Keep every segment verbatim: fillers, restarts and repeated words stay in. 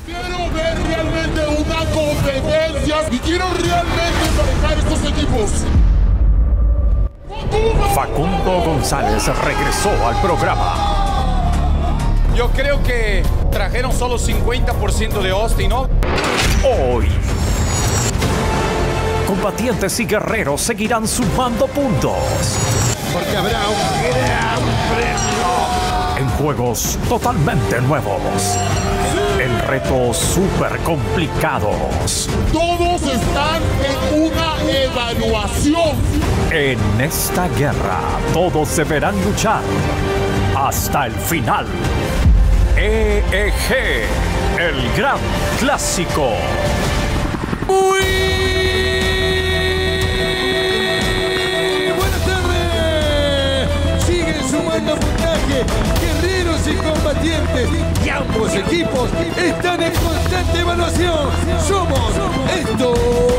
Quiero ver realmente una competencia y quiero realmente emparejar estos equipos. Facundo González regresó al programa. Yo creo que trajeron solo cincuenta por ciento de Austin, ¿no? Hoy, combatientes y guerreros seguirán sumando puntos. Porque habrá un gran premio. En juegos totalmente nuevos. En retos súper complicados. Todos están en una evaluación. En esta guerra, todos deberán luchar hasta el final. E E G, el gran clásico. Muy buenas tardes. Siguen sumando puntaje guerreros y combatientes. Y ambos equipos están en constante evaluación. Somos esto.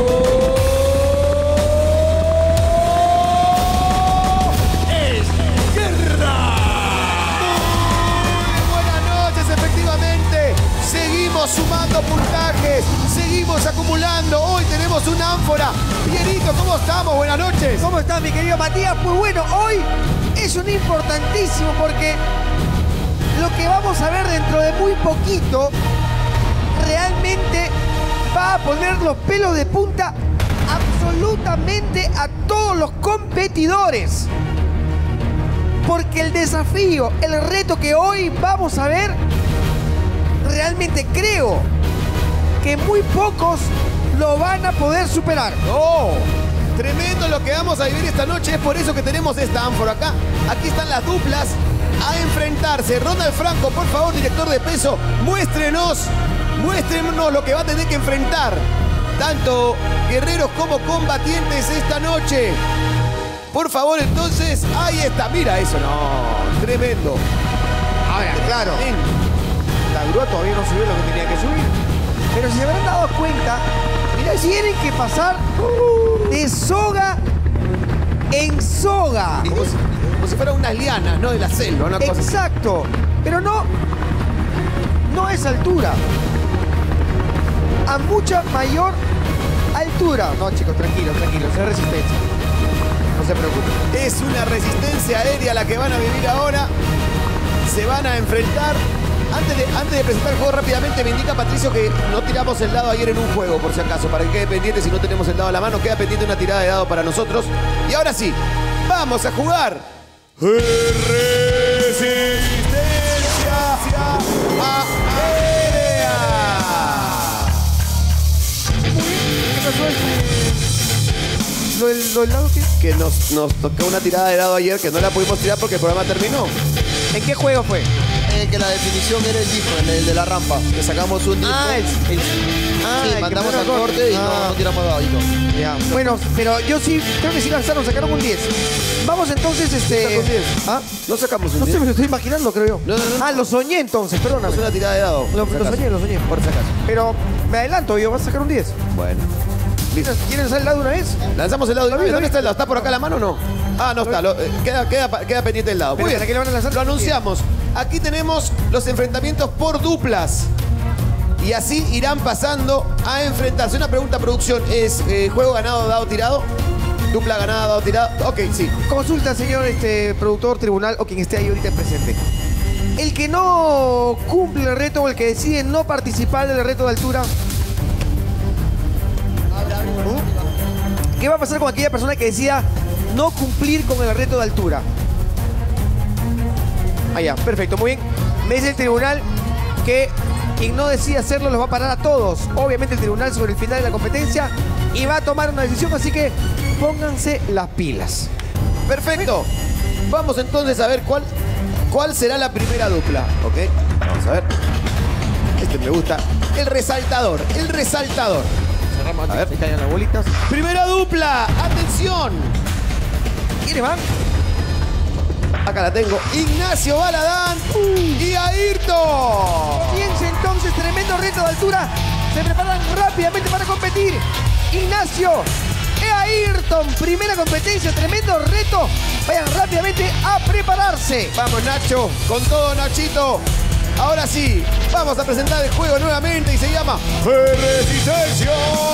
Seguimos sumando puntajes, seguimos acumulando. Hoy tenemos un ánfora. Pierito, ¿cómo estamos? Buenas noches. ¿Cómo estás, mi querido Matías? Pues bueno, hoy es un importantísimo porque lo que vamos a ver dentro de muy poquito realmente va a poner los pelos de punta absolutamente a todos los competidores. Porque el desafío, el reto que hoy vamos a ver, realmente creo que muy pocos lo van a poder superar. ¡Oh! Tremendo lo que vamos a vivir esta noche. Es por eso que tenemos esta ánfora acá. Aquí están las duplas a enfrentarse. Ronald Franco, por favor, director de peso, muéstrenos, muéstrenos lo que va a tener que enfrentar tanto guerreros como combatientes esta noche. Por favor, entonces, ahí está. Mira eso, no, tremendo. A ver, claro. La grúa todavía no subió lo que tenía que subir. Pero si se habrán dado cuenta, mira, tienen que pasar de soga en soga. Como si, como si fueran unas lianas, ¿no? De la selva, una cosa así. Exacto. Pero no, no es altura. A mucha mayor altura. No, chicos, tranquilos, tranquilos. Es resistencia. No se preocupen. Es una resistencia aérea la que van a vivir ahora. Se van a enfrentar. Antes de, antes de presentar el juego rápidamente, me indica Patricio que no tiramos el dado ayer en un juego, por si acaso, para que quede pendiente. Si no tenemos el dado a la mano, queda pendiente una tirada de dado para nosotros. Y ahora sí, vamos a jugar Resistencia Aérea. ¿Qué pasó? ¿Lo del, lo del lado qué? Que nos, nos tocó una tirada de dado ayer que no la pudimos tirar porque el programa terminó. ¿En qué juego fue? Eh, que la definición era el disco, el, el de la rampa. Que sacamos un disco. Ah, el, el, ah, sí, el mandamos que al corte y ah. no, no tiramos dadito. Ya. Bueno, pero yo sí, creo que sí lanzaron, sacaron un diez. Vamos entonces, este... ¿Sacó un diez? ¿Ah? No sacamos un No diez. sé, me lo estoy imaginando, creo yo. No, no, no. Ah, lo soñé entonces, perdóname. Es una tirada de dado. Lo, lo soñé, lo soñé. Por si acaso. Pero me adelanto, yo, vas a sacar un diez. Bueno. Listo. ¿Quieren salir el lado de una vez? Lanzamos el dado. Está bien, ¿Dónde está está el dado? ¿Está por acá la mano o no? Ah, no está. Lo, eh, queda, queda, queda pendiente el dado. Pero Muy bien. ¿para qué le van a lanzar? Lo anunciamos. Aquí tenemos los enfrentamientos por duplas. Y así irán pasando a enfrentarse. Una pregunta, producción. ¿Es eh, juego ganado, dado tirado? Dupla ganada, dado tirado. Ok, sí. Consulta, señor este, productor, tribunal o quien esté ahí ahorita presente. El que no cumple el reto o el que decide no participar del reto de altura, ¿qué va a pasar con aquella persona que decida no cumplir con el reto de altura? Ah, ya, perfecto, muy bien. Me dice el tribunal que quien no decida hacerlo los va a parar a todos. Obviamente el tribunal sobre el final de la competencia y va a tomar una decisión, así que pónganse las pilas. Perfecto. Vamos entonces a ver cuál, cuál será la primera dupla. Ok, vamos a ver. Este me gusta. El resaltador, el resaltador. Cerramos, a ver. ahí caen las bolitas. Primera dupla, atención. ¿Quiénes van? Acá la tengo. Ignacio Baladán uh. y Ayrton. Fíjense entonces, tremendo reto de altura. Se preparan rápidamente para competir. Ignacio e Ayrton, primera competencia, tremendo reto. Vayan rápidamente a prepararse. Vamos, Nacho, con todo, Nachito. Ahora sí, vamos a presentar el juego nuevamente y se llama Resistencia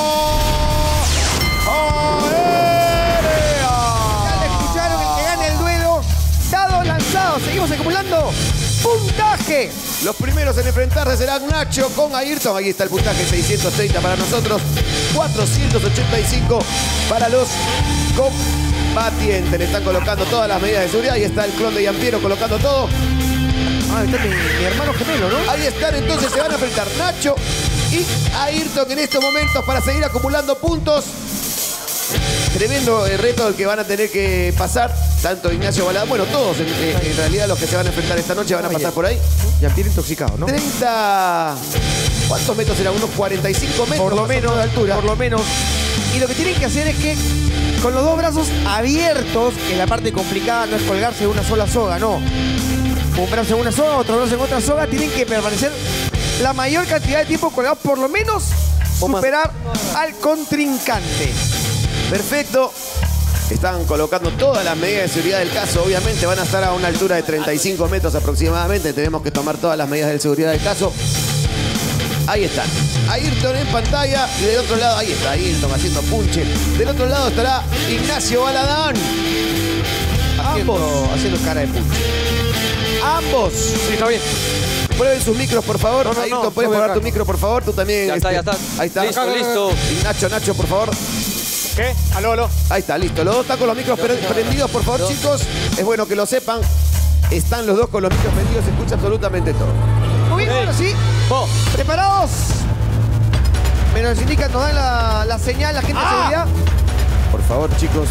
Aérea. Ya le escucharon, el que gane el duelo. Dado lanzado, seguimos acumulando puntaje. Los primeros en enfrentarse serán Nacho con Ayrton. Ahí está el puntaje, seiscientos treinta para nosotros, cuatrocientos ochenta y cinco para los combatientes. Le están colocando todas las medidas de seguridad. Ahí está el clon de Yampiero colocando todo. Ah, está mi, mi hermano gemelo, ¿no? Ahí están, entonces se van a enfrentar Nacho y Ayrton en estos momentos para seguir acumulando puntos. Tremendo el reto el que van a tener que pasar, tanto Ignacio Baladán, bueno, todos en, en realidad los que se van a enfrentar esta noche van a pasar por ahí. Yampiero intoxicado, ¿no? treinta... ¿Cuántos metros serán? Unos cuarenta y cinco metros Por lo más o menos, de altura. por lo menos. Y lo que tienen que hacer es que con los dos brazos abiertos, que la parte complicada no es colgarse de una sola soga, no. Un brazo en una soga, otro brazo en otra soga, tienen que permanecer la mayor cantidad de tiempo colgados, por lo menos superar al contrincante. Perfecto. Están colocando todas las medidas de seguridad del caso. Obviamente van a estar a una altura de treinta y cinco metros aproximadamente. Tenemos que tomar todas las medidas de seguridad del caso. Ahí están. Ayrton en pantalla. Y del otro lado, ahí está Ayrton haciendo punche. Del otro lado estará Ignacio Baladán. Haciendo, Ambos. haciendo cara de punche. Ambos. Sí, está bien. Prueben sus micros, por favor. No, no, Ayrton, no, ¿puedes no voy probar acá. tu micro, por favor? Tú también. Ya está, este, ya está. Ahí está. Listo, listo. Y Nacho, Nacho, por favor. ¿Qué? Aló, aló. Ahí está, listo. Los dos están con los micros pre- prendidos, por favor, chicos. Es bueno que lo sepan. Están los dos con los micros prendidos, se escucha absolutamente todo. Muy bien, Ok. ahora sí. Po. ¿Preparados? Me nos indican, nos dan la, la señal, la gente de seguridad. Por favor, chicos.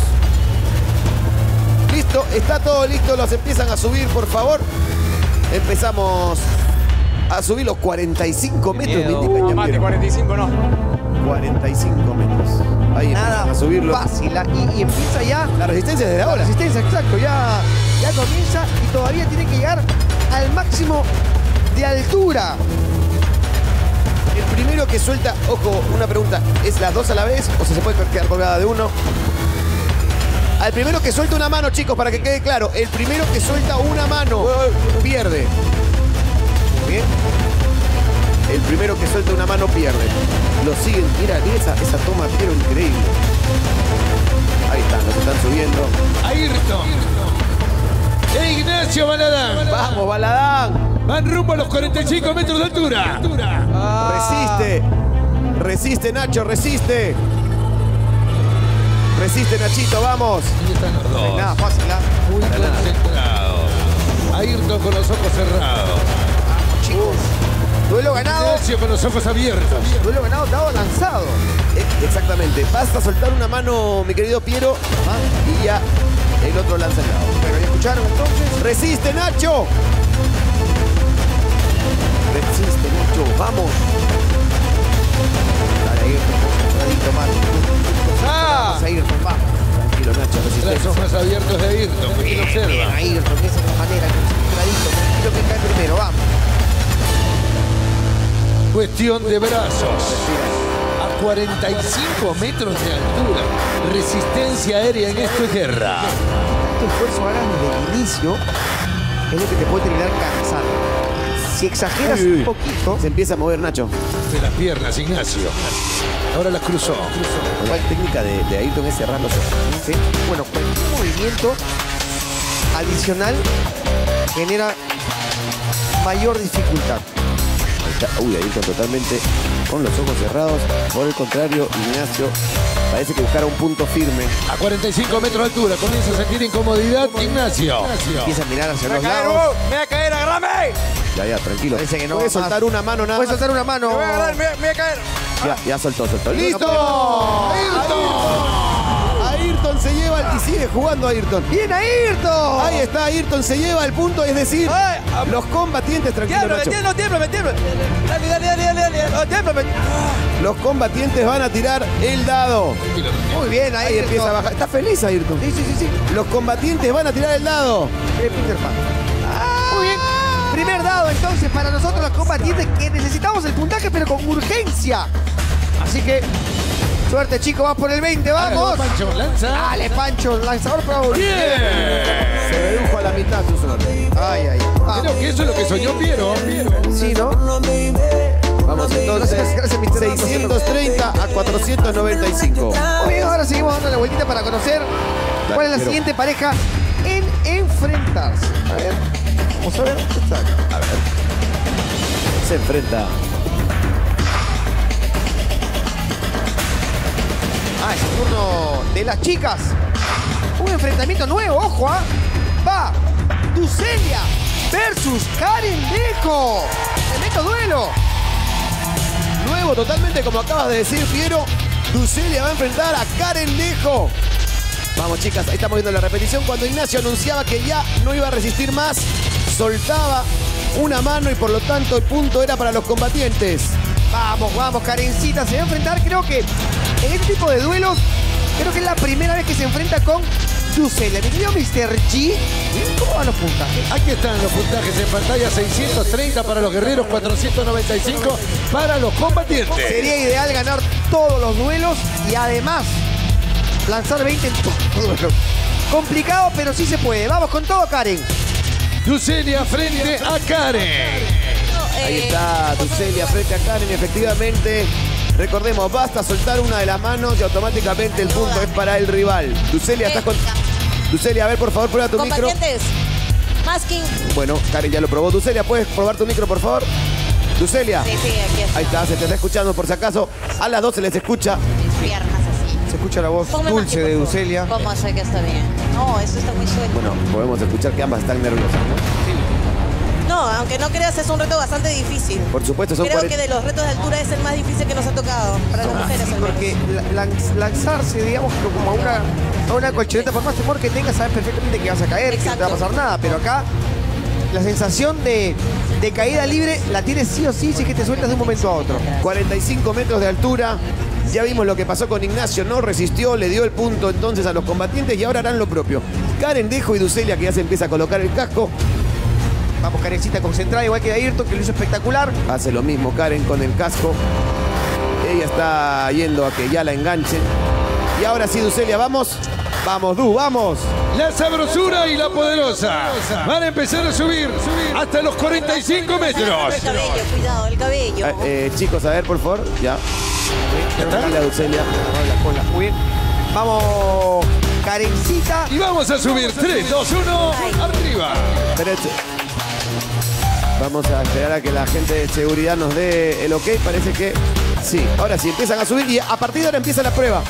Listo, está todo listo. Los empiezan a subir, por favor. Empezamos a subir los cuarenta y cinco metros. me indican, No, ya más de vieron. cuarenta y cinco, no. cuarenta y cinco metros. Ahí Nada empiezan a subirlo. fácil. ¿ah? Y, y empieza ya La resistencia desde la ahora. resistencia, exacto. Ya, ya comienza y todavía tiene que llegar al máximo de altura. El primero que suelta, ojo, una pregunta, ¿es las dos a la vez o se, se puede quedar colgada de uno? Al primero que suelta una mano, chicos, para que quede claro, el primero que suelta una mano pierde. Bien. El primero que suelta una mano pierde. Lo siguen, mira, mira esa, esa toma, pero increíble. Ahí están, los están subiendo. Ayrton e Ignacio Baladán Vamos, Baladán. van rumbo a los cuarenta y cinco metros de altura. Resiste. Resiste, Nacho, resiste. Resiste, Nachito, vamos. Ahí están los dos. Nada fácil, ¿ah? Muy concentrados. Ayrton con los ojos cerrados. Chicos. Duelo ganado. Ignacio con los ojos abiertos. Duelo ganado, dado lanzado. Eh, Exactamente. Basta soltar una mano, mi querido Piero, y ya el otro lanza el lado. Pero ya escucharon entonces. ¡Resiste, Nacho! Resiste, Nacho. Vamos. Dale, Ayrton, concentradito, más. ¡Ah! Vamos, Ayrton, vamos. Tranquilo, Nacho. Los Resistencia. ojos abiertos de Ayrton. Aquí lo Bien, observa. Ayrton, de esa manera, concentradito. Tranquilo que cae primero, vamos. Cuestión de brazos. A cuarenta y cinco metros de altura. Resistencia aérea en esto es guerra. Tanto esfuerzo hagas desde el inicio es lo que te puede terminar cansando. Si exageras Uy, uy. un poquito, Se empieza a mover, Nacho. De las piernas, Ignacio. Ahora las cruzó. La técnica de, de Ayrton es cerrar los ojos. ¿sí? Bueno, cualquier movimiento adicional genera mayor dificultad. Ahí está. Uy, Ayrton totalmente con los ojos cerrados. Por el contrario, Ignacio parece que buscara un punto firme. A cuarenta y cinco metros de altura comienza a sentir incomodidad Ignacio. Empieza a mirar hacia ¡Me los voy a caer, lados. vos! ¡Me voy a caer, agárrame! Ya, ya, tranquilo. Parece que no Puedes va soltar más. una mano nada Puedes más. soltar una mano. ¡Me voy a agarrar, me, me voy a caer! Ya, ya soltó, soltó. ¡Listo! ¡Ayrton! Ayrton se lleva el- y sigue jugando Ayrton. ¡Bien, Ayrton! Ahí está, Ayrton se lleva el punto, es decir, Ay, ah, los combatientes, tranquilo, ¡Tiemblo, me Nacho. tiemblo, tiemblo, me tiemblo! ¡Dale, dale, dale, dale! dale. ¡Oh, tiemblo, me... Los combatientes van a tirar el dado. Muy bien, Ahí Ayrton. empieza a bajar. Está feliz Ayrton. Sí, sí, sí, sí. Los combatientes van a tirar el dado. Eh, Peter Pan. Muy bien. Primer dado entonces para nosotros los combatientes que necesitamos el puntaje pero con urgencia. Así que Suerte, chicos, vas por el veinte, vamos. Dale, Pancho, lanza. Dale, Pancho, lanzador pro. Bien. Se redujo a la mitad su suerte. Ay, ay. Vamos. Creo que eso es lo que soñó Piero. Sí, ¿no? Vamos entonces, Gracias, gracias, mister seiscientos treinta a cuatrocientos noventa y cinco. Muy bien, ahora seguimos dando la vueltita para conocer cuál es la Pero- siguiente pareja en enfrentarse. A ver, vamos a ver. A ver. Se enfrenta. Ah, es el turno de las chicas. Un enfrentamiento nuevo, ojo, ¿ah? Va Ducelia versus Karen Dejo. Tremendo duelo. Nuevo totalmente, como acabas de decir, Piero. Ducelia va a enfrentar a Karen Dejo. Vamos, chicas, ahí estamos viendo la repetición. Cuando Ignacio anunciaba que ya no iba a resistir más, soltaba una mano y por lo tanto el punto era para los combatientes. Vamos, vamos, Karencita se va a enfrentar, creo que en este tipo de duelos, creo que es la primera vez que se enfrenta con Ducelia. Mi querido mister G, ¿cómo van los puntajes? Aquí están los puntajes en pantalla. seiscientos treinta para los guerreros, cuatrocientos noventa y cinco para los combatientes. Sería ideal ganar todos los duelos y además lanzar veinte en todos los duelos. Complicado, pero sí se puede. Vamos con todo, Karen. Ducelia frente a Karen. Ahí está Ducelia frente a Karen, efectivamente. Recordemos, basta soltar una de las manos y automáticamente el punto es para el rival. Ducelia, estás con... Ducelia, a ver, por favor, prueba tu micro. Combatientes. Masking. Bueno, Karen ya lo probó. Ducelia, ¿puedes probar tu micro, por favor? Ducelia. Sí, sí, aquí está. Ahí está, se te está escuchando por si acaso. A las dos se les escucha. Mis piernas así. Se escucha la voz Ponme dulce Masking, de por favor. Ducelia. ¿Cómo sé que está bien? No, esto está muy suelto. Bueno, podemos escuchar que ambas están nerviosas, ¿no? No, aunque no creas, es un reto bastante difícil. Por supuesto, son Creo cuarenta. que de los retos de altura es el más difícil que nos ha tocado. Para las mujeres, al menos. Porque la- lanz- lanzarse, digamos, como a una, a una colchoneta, por más temor que tengas, sabes perfectamente que vas a caer, que no te va a Exacto. pasar nada. Pero acá, la sensación de, de caída libre la tienes sí o sí si es que te sueltas de un momento a otro. cuarenta y cinco metros de altura. Ya vimos lo que pasó con Ignacio, no resistió, le dio el punto entonces a los combatientes y ahora harán lo propio. Karen Dejo y Ducelia, que ya se empieza a colocar el casco. Vamos, Karencita, concentrada, igual que Ayrton, que lo hizo espectacular. Hace lo mismo Karen con el casco. Ella está yendo a que ya la enganchen. Y ahora sí, Ducelia, vamos. Vamos, Du, vamos. La sabrosura y la poderosa van a empezar a subir hasta los cuarenta y cinco metros. El cabello, cuidado, el cabello. Eh, eh, chicos, a ver, por favor. Ya. Tranquila, Ducelia. La cola, muy bien. Vamos, Karencita. Y vamos a subir tres, dos, uno, arriba. Derecho. Vamos a esperar a que la gente de seguridad nos dé el ok. Parece que sí. Ahora sí, empiezan a subir y a partir de ahora empieza la prueba.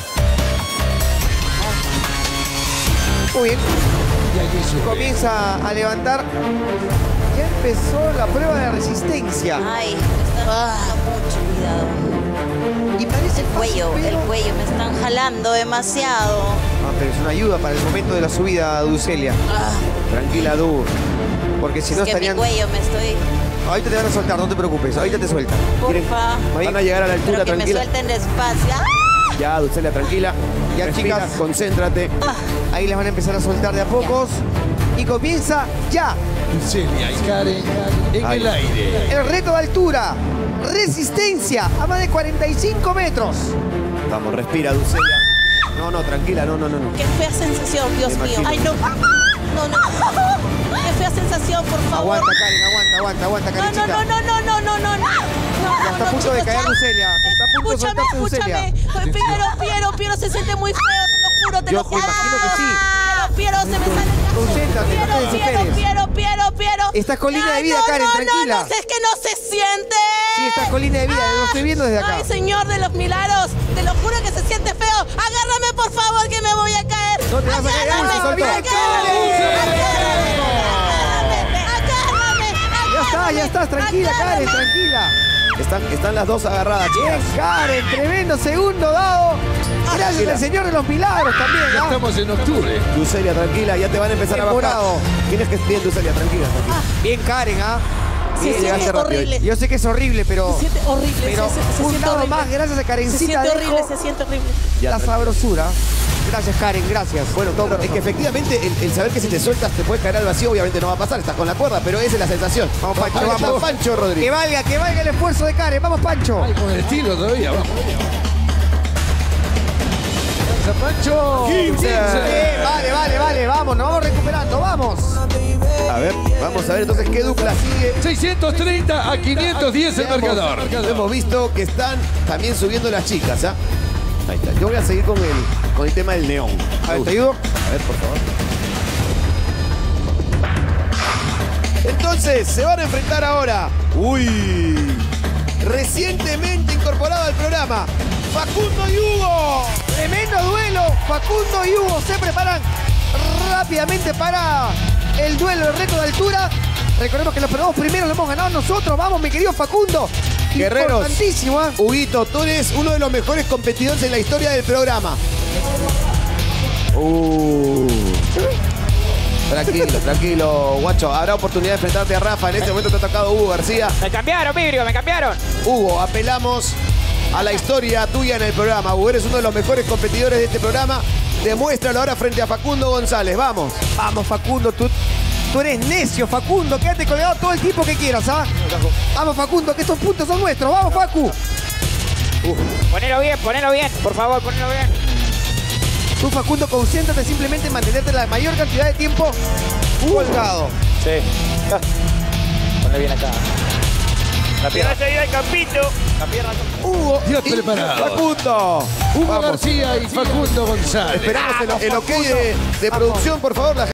Muy bien. Y allí sube. Comienza a levantar. Ya empezó la prueba de resistencia. Ay, me están dando mucho cuidado. Y parece El cuello, fácil, el pero- cuello, me están jalando demasiado. Ah, pero es una ayuda para el momento de la subida, Ducelia. Ah, Tranquila, Du. Porque si es no que estarían. mi cuello me estoy... Ahorita te van a soltar, no te preocupes. Ahorita te sueltan. Porfa. Van a llegar a la altura, Pero que me tranquila. suelten despacio. ¡Ah! Ya, Ducelia, tranquila. Ya, Respira, chicas. concéntrate. Ahí les van a empezar a soltar de a pocos. Y comienza ya Ducelia y Karen en Ay. el aire. el reto de altura. Resistencia a más de cuarenta y cinco metros. Vamos, respira, Ducelia. No, no, tranquila, no, no, no. no. Qué fea sensación, Dios Me mío. imagino. Ay, no. No, no. Qué fea sensación, por favor. Aguanta, Karen, aguanta, aguanta, aguanta, No, Karencita. no, no, no, no, no, no, no. Ya está a punto de caer Ducelia. Está a punto de Escúchame, soltarse Ducelia. escúchame. Piero, Piero, Piero, se siente muy feo, te lo juro, te Yo lo juro. me imagino que sí. Piero, Piero, se me sale el caso. Concéntrate, no te Piero, Piero, desesperes. Piero, Piero, Piero. Estás con línea de Ay, vida, no, Karen, no, tranquila. No, no, es que no se siente. Sí, estás con línea de vida, lo estoy viendo desde acá. Ay, señor de los milagros, te lo juro que se siente feo. Agárrame, por favor, que me voy a caer. No te vas a caer, Agárrame, se soltó. agárrame, agárrame, agárrame, Ya está, ya estás, tranquila, Karen, agárrame. tranquila. Están, están las dos agarradas, Bien, chicas. Karen, tremendo segundo dado. Gracias tranquila. al Señor de los Milagros también, Ya ¿ah? estamos en octubre. Ducelia, tranquila, ya te van a empezar a bajar. Temporado. Tienes que bien, Ducelia, tranquila. tranquila. Bien, Karen, ¿ah? Se Bien, llegaste siente rápido. horrible. Yo sé que es horrible, pero. Se siente horrible. Pero se, se, se un siente dado horrible. más, gracias a Se Karencita. siente horrible, dejo se siente horrible. Ya, la tranquila. sabrosura. Gracias, Karen, gracias. Bueno, todo, es que efectivamente el, el saber que si te sueltas te puedes caer al vacío, obviamente no va a pasar, estás con la cuerda, pero esa es la sensación. Vamos, Pancho, Ahí está vamos. Pancho Que Rodríguez. valga, que valga el esfuerzo de Karen. Vamos, Pancho. Ay, con el estilo todavía, vamos. avanza, Pancho. quince. Bien, vale, vale, vale, vamos, nos vamos recuperando, vamos. A ver, vamos a ver entonces qué dupla sigue. seiscientos treinta a quinientos diez el Veamos, marcador. Hemos visto que están también subiendo las chicas, ¿ah? Ahí está. Yo voy a seguir con el, con el tema del neón. A ver, te ayudo. A ver, por favor. Entonces, se van a enfrentar ahora. Uy. Recientemente incorporado al programa, Facundo y Hugo. Tremendo duelo. Facundo y Hugo se preparan rápidamente para el duelo de reto de altura. Recordemos que los programas primero lo hemos ganado nosotros. Vamos, mi querido Facundo. Guerreros. Importantísimo, ¿eh? Huguito, tú eres uno de los mejores competidores en la historia del programa. Uh. Tranquilo, tranquilo, guacho. Habrá oportunidad de enfrentarte a Rafa. En este momento te ha tocado Hugo García. Me cambiaron, Vidrio, me cambiaron. Hugo, apelamos a la historia tuya en el programa. Hugo, eres uno de los mejores competidores de este programa. Demuéstralo ahora frente a Facundo González. Vamos. Vamos, Facundo, tú, tú eres necio, Facundo. Quédate colgado todo el tiempo que quieras, ¿ah? Vamos, Facundo, que estos puntos son nuestros. Vamos, Facu. Ponelo bien, ponelo bien, por favor, ponelo bien. Tú, Facundo, concéntrate simplemente en mantenerte la mayor cantidad de tiempo colgado. Sí. Ponle bien acá. La pierna seguida del campito. La pierna. Hugo Dios y preparado. Facundo. Hugo Vamos. García y Facundo González. Esperamos el, el ok de, de producción, por favor. La